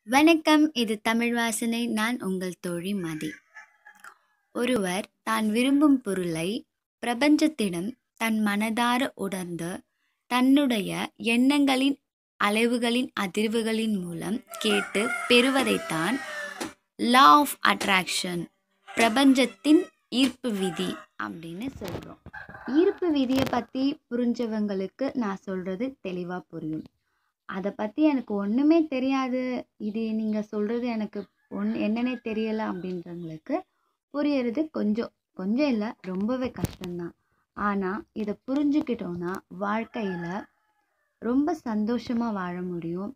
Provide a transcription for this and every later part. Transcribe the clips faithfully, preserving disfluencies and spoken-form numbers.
வணக்கம். இது தமிழ் வாசனை. நான் உங்கள் தோழி மதி. ஒருவர் தான் விரும்பும் பொருளை பிரபஞ்சத்திடம் தன் மனதார உணர்ந்து தன்னுடைய எண்ணங்களின் அளவுகளின் அதிர்வுகளின் மூலம் கேட்டு பெறுவதைத்தான் லா ஆஃப் அட்ராக்ஷன், பிரபஞ்சத்தின் ஈர்ப்பு விதி அப்படின்னு சொல்கிறோம். ஈர்ப்பு விதியை பற்றி புரிஞ்சவங்களுக்கு நான் சொல்கிறது தெளிவாக புரியும். அதை பற்றி எனக்கு ஒன்றுமே தெரியாது, இது நீங்கள் சொல்கிறது எனக்கு ஒன் என்னன்னே தெரியலை அப்படின்றவங்களுக்கு புரியறது கொஞ்சம் கொஞ்சம் இல்லை, ரொம்பவே கஷ்டம்தான். ஆனால் இதை புரிஞ்சுக்கிட்டோன்னா வாழ்க்கையில் ரொம்ப சந்தோஷமாக வாழ முடியும்.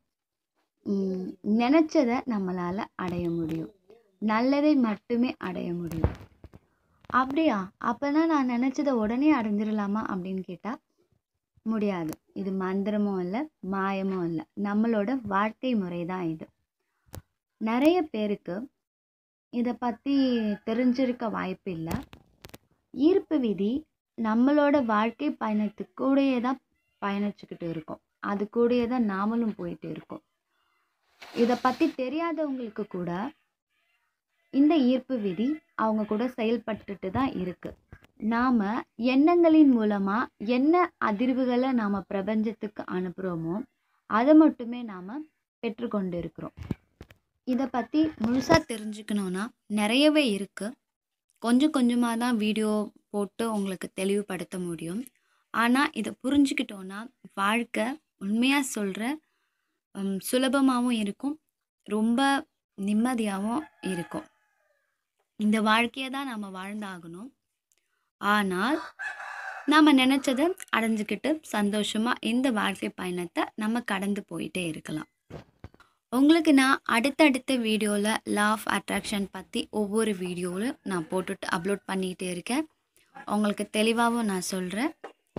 நினச்சதை நம்மளால் அடைய முடியும். நல்லதை மட்டுமே அடைய முடியும். அப்படியா? அப்போனா நான் நினச்சதை உடனே அடைஞ்சிடலாமா அப்படின்னு கேட்டால் முடியாது. இது மந்திரமும் இல்லை, மாயமும் இல்லை, நம்மளோட வாழ்க்கை முறை தான் இது. நிறைய பேருக்கு இதை பற்றி தெரிஞ்சிருக்க வாய்ப்பு இல்லை. ஈர்ப்பு விதி நம்மளோட வாழ்க்கை பயணத்துக்கு கூடயே தான் பயணிச்சுக்கிட்டு இருக்கோம். அது கூடயே தான் நாமளும் போயிட்டு இருக்கோம். இதை பற்றி தெரியாதவங்களுக்கு கூட இந்த ஈர்ப்பு விதி அவங்க கூட செயல்பட்டுட்டு தான் இருக்குது. நாம் எண்ணங்களின் மூலமாக என்ன அதிர்வுகளை நாம் பிரபஞ்சத்துக்கு அனுப்புகிறோமோ அதை மட்டுமே நாம் பெற்றுக்கொண்டு இருக்கிறோம். இதை பற்றி முழுசாக தெரிஞ்சுக்கணுன்னா நிறையவே இருக்குது. கொஞ்சம் கொஞ்சமாக தான் வீடியோ போட்டு உங்களுக்கு தெளிவுபடுத்த முடியும். ஆனால் இதை புரிஞ்சுக்கிட்டோன்னா வாழ்க்கை உண்மையாக சொல்கிற சுலபமாகவும் இருக்கும், ரொம்ப நிம்மதியாகவும் இருக்கும். இந்த வாழ்க்கையை தான் நாம் வாழ்ந்தாகணும். ஆனால் நாம் நினச்சதை அடைஞ்சிக்கிட்டு சந்தோஷமாக இந்த வாழ்க்கை பயணத்தை நம்ம கடந்து போயிட்டே இருக்கலாம். உங்களுக்கு நான் அடுத்தடுத்த வீடியோவில் லா ஆஃப் அட்ராக்ஷன் பற்றி ஒவ்வொரு வீடியோவில் நான் போட்டுட்டு அப்லோட் பண்ணிகிட்டே இருக்கேன். உங்களுக்கு தெளிவாகவும் நான் சொல்கிறேன்.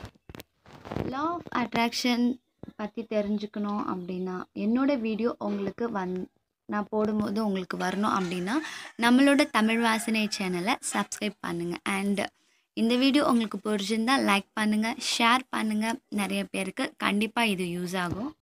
லா ஆஃப் அட்ராக்ஷன் பற்றி தெரிஞ்சுக்கணும் அப்படின்னா என்னோடய வீடியோ உங்களுக்கு வந் நான் போடும்போது உங்களுக்கு வரணும் அப்படின்னா நம்மளோட தமிழ் வாசனை சேனலை சப்ஸ்கிரைப் பண்ணுங்கள். அண்ட் இந்த வீடியோ உங்களுக்கு பிடிச்சிருந்தால் லைக் பண்ணுங்கள், ஷேர் பண்ணுங்கள். நிறைய பேருக்கு கண்டிப்பாக இது யூஸ் ஆகும்.